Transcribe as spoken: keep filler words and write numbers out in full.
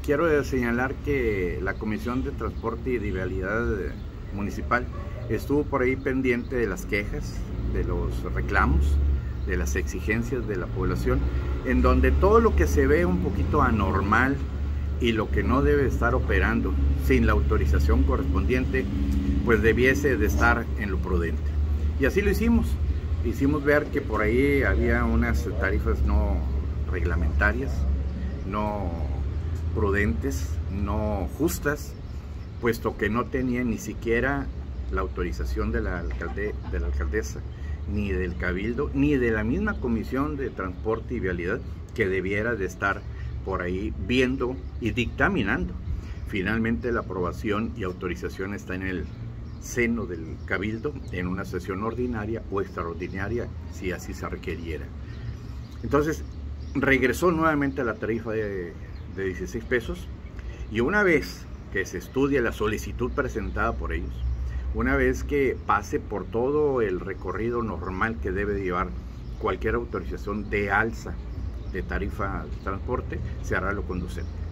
quiero señalar que la Comisión de Transporte y de Vialidad Municipal estuvo por ahí pendiente de las quejas, de los reclamos, de las exigencias de la población, en donde todo lo que se ve un poquito anormal y lo que no debe estar operando sin la autorización correspondiente, pues debiese de estar en lo prudente. Y así lo hicimos. Hicimos ver que por ahí había unas tarifas no reglamentarias, no prudentes, no justas, puesto que no tenían ni siquiera la autorización de la, alcalde, de la alcaldesa, ni del cabildo, ni de la misma Comisión de Transporte y Vialidad, que debiera de estar por ahí viendo y dictaminando. Finalmente la aprobación y autorización está en el seno del cabildo, en una sesión ordinaria o extraordinaria, si así se requiriera. Entonces regresó nuevamente a la tarifa de, de dieciséis pesos, y una vez que se estudie la solicitud presentada por ellos, una vez que pase por todo el recorrido normal que debe llevar cualquier autorización de alza de tarifa de transporte, se hará lo conducente.